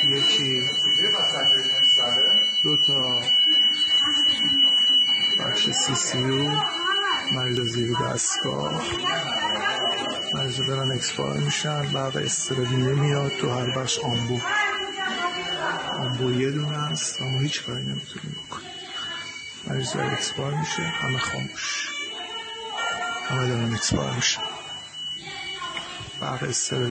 یکی 2 تا بخش CCU مریض زیر دستگاه، مریض دارن اکسپایر میشن، بعد استرابینه میاد تو هر بخش. آمبو یه دونه است اما هیچ کاری نمیتونیم بکنیم. مریض داره اکسپایر میشه، همه خاموش، همه دارن اکسپایر میشن، بعد استرابینه